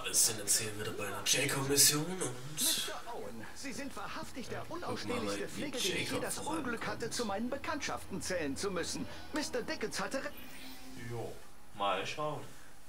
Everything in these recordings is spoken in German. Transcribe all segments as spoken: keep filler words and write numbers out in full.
wir sind jetzt hier wieder bei einer J-Kommission und... Mister Owen, Sie sind wahrhaftig der Ja, unausstehlichste mal, Pflege, wie den ich je das Jacob Unglück hatte, vorankommt. zu meinen Bekanntschaften zählen zu müssen. Mister Dickens hatte... re- Jo, mal schauen.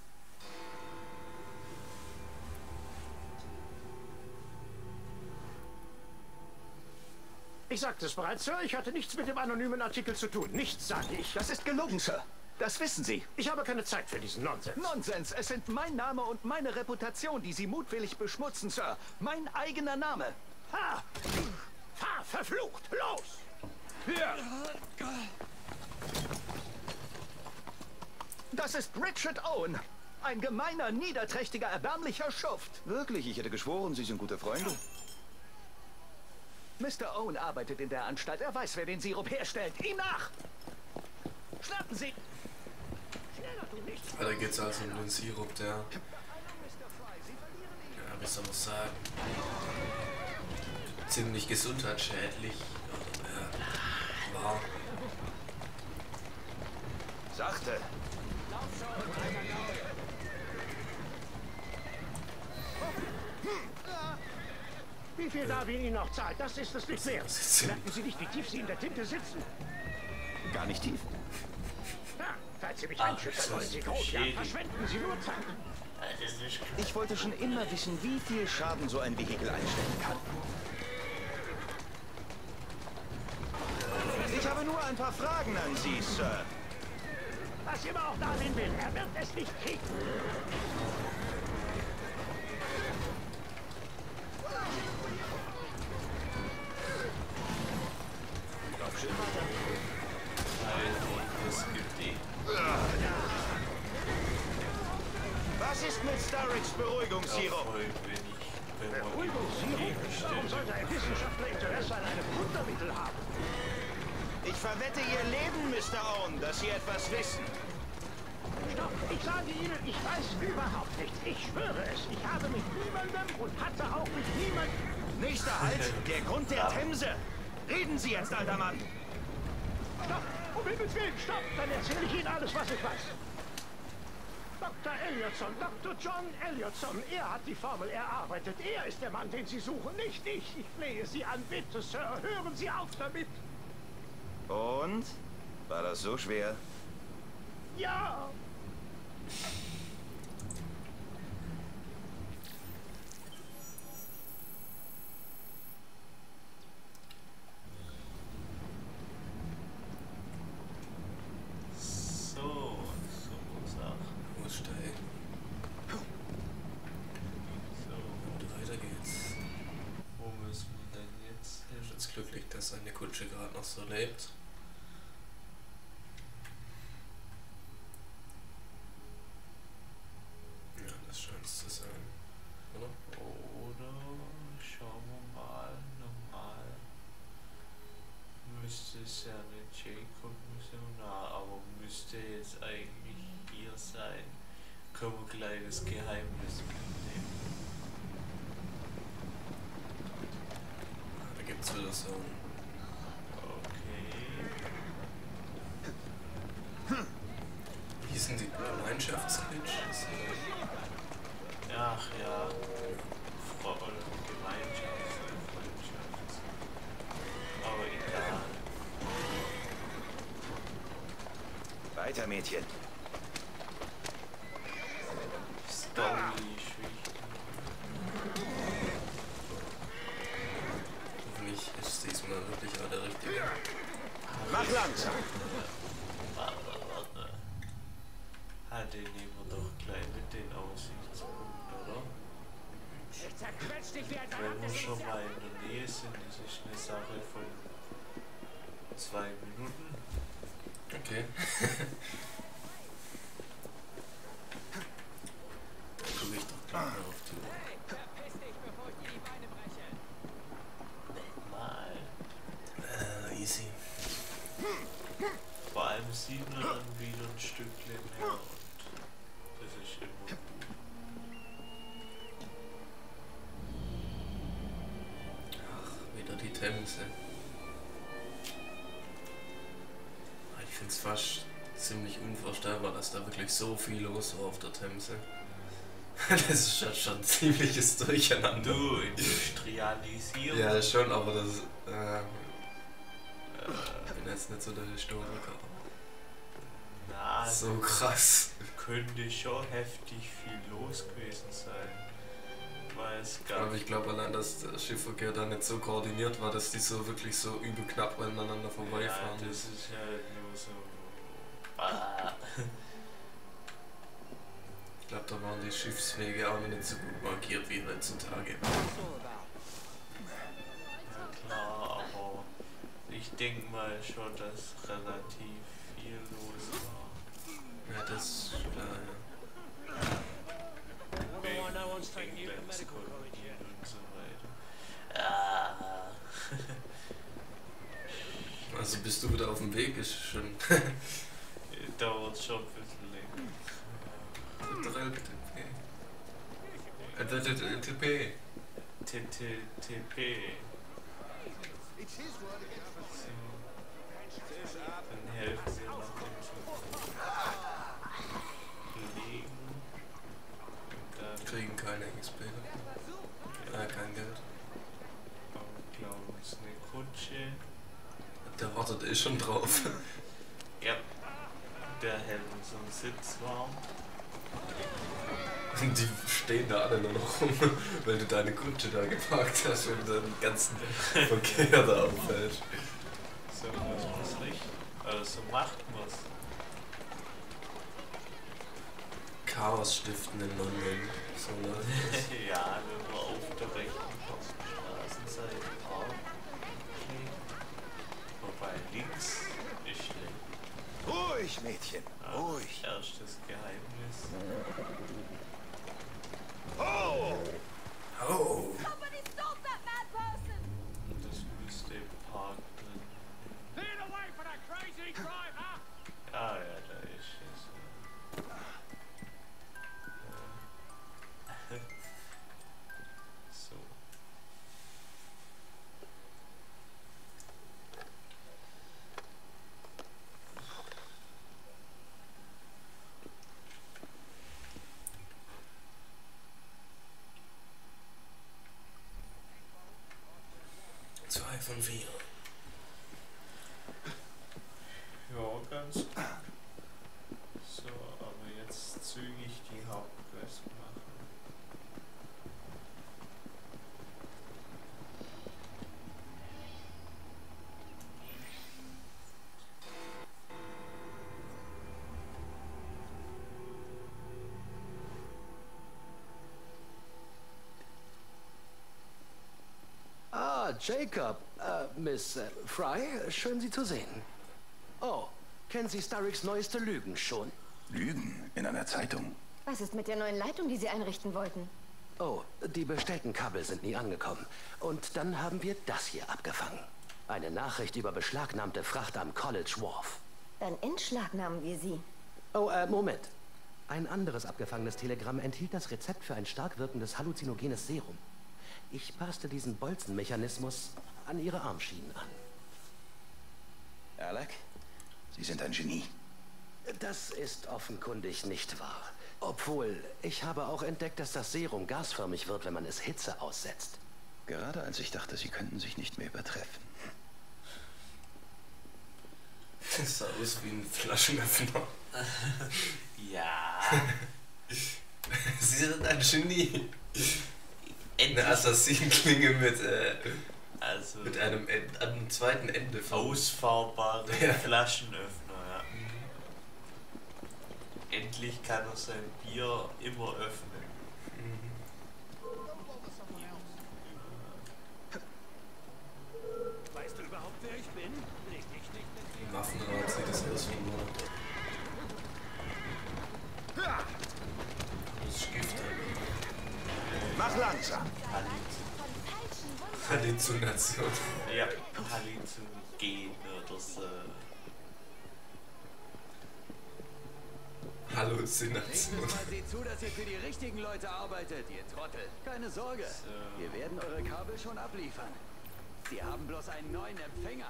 Ich sagte es bereits, Sir, ich hatte nichts mit dem anonymen Artikel zu tun. Nichts, sage ich. Das ist gelogen, Sir. Das wissen Sie. Ich habe keine Zeit für diesen Nonsens. Nonsens. Es sind mein Name und meine Reputation, die Sie mutwillig beschmutzen, Sir. Mein eigener Name. Ha! Ha! Verflucht! Los! Hier! Das ist Richard Owen. Ein gemeiner, niederträchtiger, erbärmlicher Schuft. Wirklich, ich hätte geschworen, Sie sind gute Freunde. Mister Owen arbeitet in der Anstalt. Er weiß, wer den Sirup herstellt. Ihm nach! Schnappen Sie! Schneller, du nicht! Da geht's also um den Sirup, der... Mister Fry, Sie verlieren ihn. Ja, wie soll man sagen? Ziemlich gesundheitsschädlich. Oder, äh, war. Sachte. Wie viel Darwin Ihnen noch zahlt, das ist es nicht mehr. Merken Sie nicht, wie tief Sie in der Tinte sitzen? Gar nicht tief. Ja, falls Sie mich Ach, einschüchtern wollen, das Sie ist groß, ja, beschädigt. verschwenden Sie nur Zeit. Das ist nicht Ich wollte schon immer wissen, wie viel Schaden so ein Vehikel einstellen kann. Ich habe nur ein paar Fragen an Sie, Sir. Was immer auch Darwin will, er wird es nicht kriegen. das gibt die. Was ist mit Starricks Beruhigungssirup? Voll wenig. Wenn man Beruhigungssirup? Warum gegenstände. sollte ein Wissenschaftler Interesse an einem Wundermittel haben? Ich verwette Ihr Leben, Mister Owen, dass Sie etwas wissen. Stopp! Ich sage Ihnen, ich weiß überhaupt nichts. Ich schwöre es. Ich habe mit niemandem und hatte auch mit niemandem... Nächster Halt, der Grund der Themse. Reden Sie jetzt, alter Mann. Stopp! Um Himmels Willen, stopp! Dann erzähle ich Ihnen alles, was ich weiß. Doktor Elliotson, Doktor John Elliotson, er hat die Formel erarbeitet. Er ist der Mann, den Sie suchen, nicht ich. Ich flehe Sie an, bitte, Sir. Hören Sie auf damit. Und? War das so schwer? Ja! So, so Sachen. Aussteigen. So, Und weiter geht's. wo müssen wir denn jetzt Ich bin hin? jetzt glücklich, dass seine Kutsche gerade noch so lebt. Ja, das scheint es zu sein. Oder? Oder schauen wir mal normal. Müsste es ja eine J-Kommission, aber müsste jetzt eigentlich hier sein. Können wir gleich das Geheimnis mitnehmen. Da gibt's wieder so ein... Okay. Wie hießen die? Gemeinschaftsglitch? Ach ja. Frau oder Gemeinschaft. Freundschaft. Aber egal. Weiter, Mädchen. Story-Geschichten. Hoffentlich ist diesmal wirklich auch der richtige. Mach langsam. Warte, warte. Ah, den nehmen wir doch gleich mit den Aussichtspunkt, oder? Ich zerquetsch dich wie ein Wenn wir schon mal in der Nähe sind, das ist eine Sache von zwei Minuten. Okay. Guck ich doch gleich mal auf die Uhr. Mal. Äh, easy. Vor allem sieht man dann wieder ein Stückchen mehr und das ist immer gut. Ach, wieder die Themse. Ich finde es fast ziemlich unvorstellbar, dass da wirklich so viel los war auf der Themse. Das ist schon, schon ziemliches Durcheinander. Du, Industrialisierung. Ja, schon, aber das. Äh, ich bin jetzt nicht so der Historiker. Na, So krass. könnte schon heftig viel los gewesen sein. Weil es gab. Aber ich glaube allein, dass der Schiffverkehr da nicht so koordiniert war, dass die so wirklich so übel knapp aneinander vorbeifahren. Ja, das ist halt nur so. Ah. Ich glaube, da waren die Schiffswege auch noch nicht so gut markiert wie heutzutage. Ja klar, aber ich denke mal schon, dass relativ viel los war. Ja, das. Äh, Wegen Englandskolonien und so weiter. Ah. also bist du wieder auf dem Weg, ist schon. Dauert schon ein bisschen länger. L T P. T T T P. Dann helfen sie noch dem zu belegen. Und dann Kriegen keine X P. Äh, kein Geld. glauben es eine Kutsche. Der wartet eh schon drauf. Ja. Der hält uns so einen Sitz warm. Die stehen da alle nur noch rum, weil du deine Kutsche da geparkt hast und den ganzen Verkehr da auffällt. So muss man es nicht. Also so macht man es. Chaos stiften in London. So läuft das. Ja, wenn wir auf der rechten Straßenseite parken. Wobei links ist schlecht. Ruhig, Mädchen, Ah, ruhig. Erstes Geheimnis. Oh! Oh! Somebody stop that mad person! Und das müsste im Park drin. Lead away for that crazy driver! Ah ja, da ist es. Ja. So. Zwei von vier. Ja, ganz gut. So, aber jetzt zügig die Hauptquest machen. Ah, Jacob. Äh, Miss äh, Fry, schön Sie zu sehen. Oh, kennen Sie Starricks neueste Lügen schon? Lügen in einer Zeitung. Was ist mit der neuen Leitung, die Sie einrichten wollten? Oh, die bestellten Kabel sind nie angekommen. Und dann haben wir das hier abgefangen. Eine Nachricht über beschlagnahmte Fracht am College Wharf. Dann entschlagnahmen wir Sie. Oh, äh, Moment. Ein anderes abgefangenes Telegramm enthielt das Rezept für ein stark wirkendes halluzinogenes Serum. Ich passte diesen Bolzenmechanismus an Ihre Armschienen an. Alec, Sie sind ein Genie. Das ist offenkundig nicht wahr. Obwohl, ich habe auch entdeckt, dass das Serum gasförmig wird, wenn man es Hitze aussetzt. Gerade als ich dachte, Sie könnten sich nicht mehr übertreffen. Das sah aus wie ein Flaschenöffner. Ja. Sie sind ein Genie. Eine Assassinenklinge mit, äh, Also mit einem, End, einem zweiten Ende von. ausfahrbare Ja. Flaschenöffner, ja. Endlich kann er sein Bier immer öffnen. Weißt du überhaupt, wer ich bin? Leg dich nicht mit Im Waffenrad sieht es aus wie ein Monitor. Das ist Gift, Mach langsam. Halluzination. Ja, Halluzinogen oder so. Halluzination. Mal seht zu, dass ihr für die richtigen Leute arbeitet, ihr Trottel. Keine Sorge, So. wir werden eure Kabel schon abliefern. Sie haben bloß einen neuen Empfänger.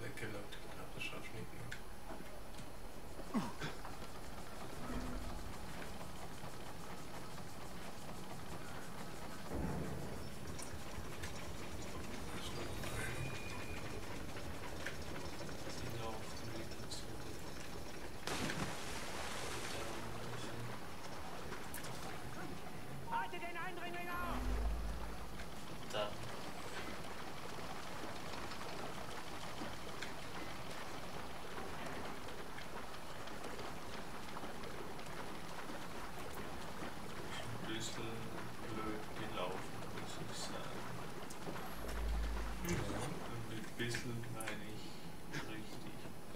weggelockt. Ich glaube, das schaffst du nicht mehr. Halte den Eindringling auf! Da. Ein bisschen blöd gelaufen, muss ich sagen. Und mit bisschen meine ich richtig.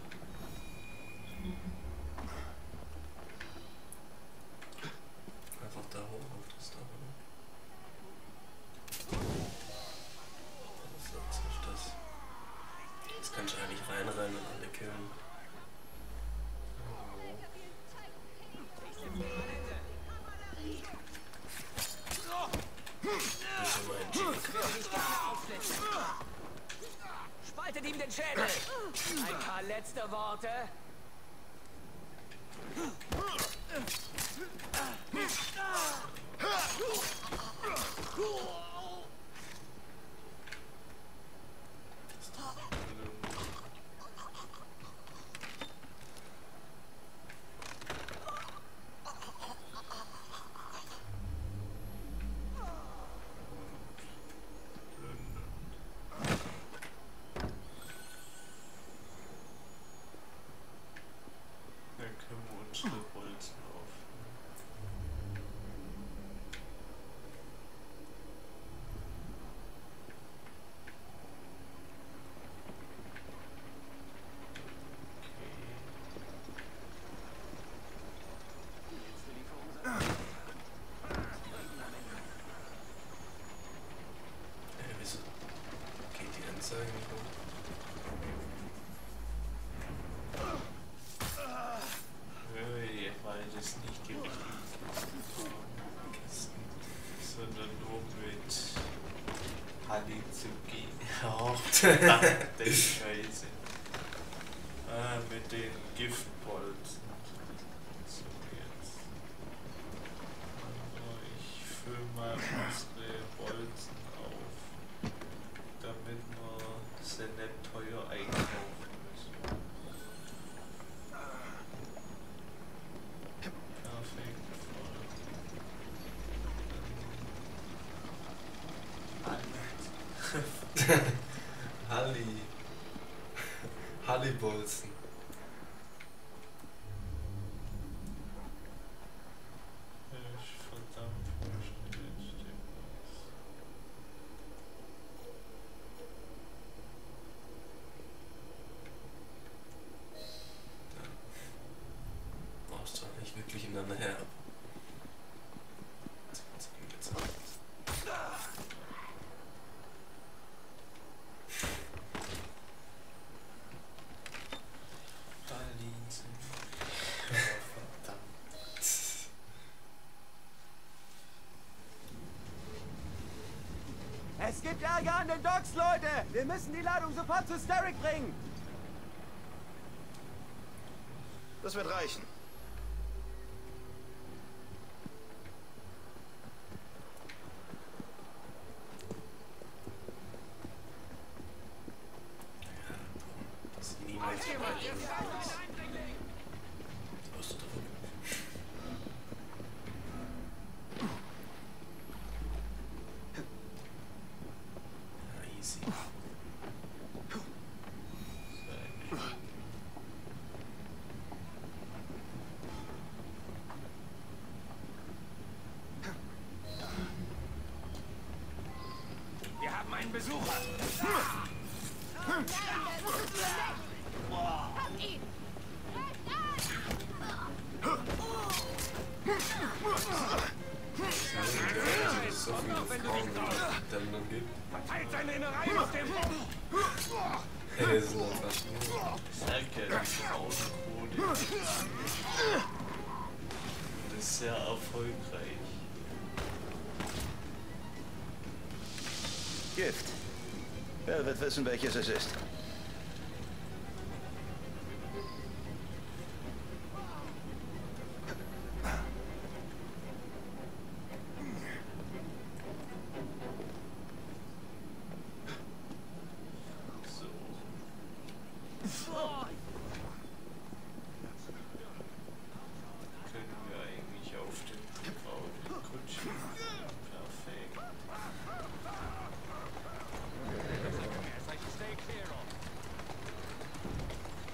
Einfach da hoch auf das Dach, oder? Was ist das? Jetzt kannst du eigentlich reinrennen und alle killen. Das ist mein Cheat. Spaltet ihm den Schädel! Ein paar letzte Worte. Dann können wir unsere Bolzen aufnehmen. Äh, wieso geht die Anzeige nicht hoch? Hey, weil das nicht die richtigen Kisten, sondern nur mit Halizuki. Oh, verdammte Scheiße. Ah, mit den Giftbolzen. So, jetzt. Also, ich fülle mal unsere Bolzen auf, damit wir sie nicht teuer einkaufen müssen. Perfekt, voll. Halli. Hallibolzen. Ich verdammt verstehe jetzt Brauchst du nicht wirklich hinterher. Das kannst du ihm jetzt sagen. Berlin sind. Ja, verdammt. Es gibt Ärger an den Docks, Leute! Wir müssen die Ladung sofort zu Starrick bringen! Das wird reichen. Das ist niemals überleben. Brauchst du davon? Ja, easy. Wir haben einen Besucher. So viele Frauen, wie es dann noch gibt. Verteilt seine Innereien auf dem Boden. Hey, sind einfach schnell. Sag ja, die Frauenquote das ist sehr erfolgreich. Gift. Wer wird wissen, welches es ist?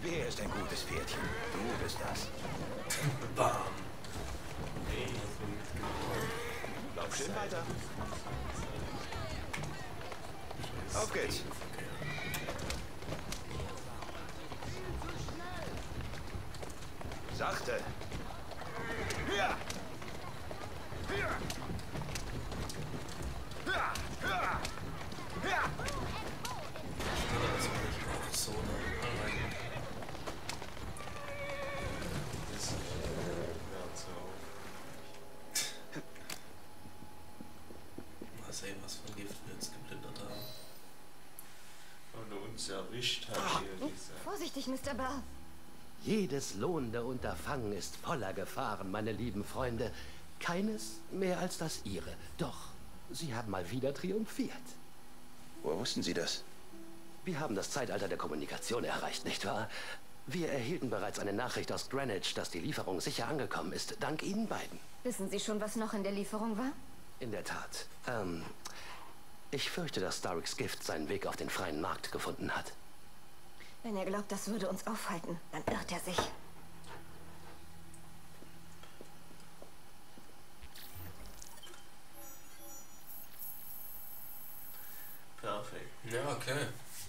Wer ist ein gutes Pferdchen? Du bist das. Bam. Nee, Lauf schön weiter. Auf geht's. Sachte. Ja. Ja. Ja. Ja. Ja. Das war nicht auch so nah rein. das hört so auf. Mal sehen, was von Gift wir jetzt geplündert haben. Und uns erwischt hat hier dieser. Vorsichtig, Mister Barr. Jedes lohnende Unterfangen ist voller Gefahren, meine lieben Freunde. Keines mehr als das Ihre. Doch, Sie haben mal wieder triumphiert. Woher wussten Sie das? Wir haben das Zeitalter der Kommunikation erreicht, nicht wahr? Wir erhielten bereits eine Nachricht aus Greenwich, dass die Lieferung sicher angekommen ist, dank Ihnen beiden. Wissen Sie schon, was noch in der Lieferung war? In der Tat. Ähm, ich fürchte, dass Starricks Gift seinen Weg auf den freien Markt gefunden hat. Wenn er glaubt, das würde uns aufhalten, dann irrt er sich. Perfekt. Ja, okay.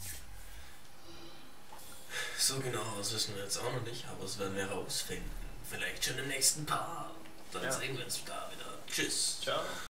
So genau, das wissen wir jetzt auch noch nicht, aber das werden wir herausfinden. Vielleicht schon im nächsten Part. Dann Ja. sehen wir uns da wieder. Tschüss. Ciao.